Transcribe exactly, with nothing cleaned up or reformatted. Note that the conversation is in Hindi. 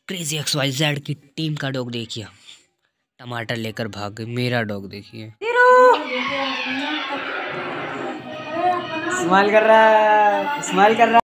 क्रेजी एक्स वाई जेड की टीम का डॉग देखिए, टमाटर लेकर भाग गए। मेरा डॉग देखिए, स्माइल कर रहा है, स्माइल कर रहा है।